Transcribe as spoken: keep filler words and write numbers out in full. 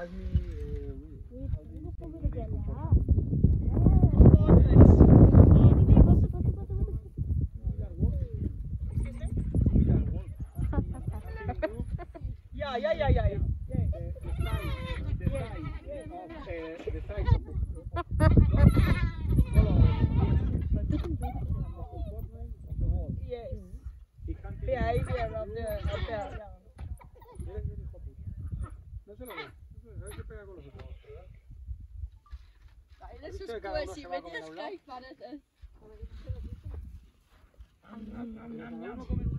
ask me uh, how do you think we make comfort? Yeah, yeah, yeah, yeah, yeah. The, the size, the size of uh, the size of the of the wall. Yes. He can't The idea of the, of the, yeah. No se lo ve, no se pega con los ojos. Nein, das ist quasi, wenn ihr es gleich wartet. Uno come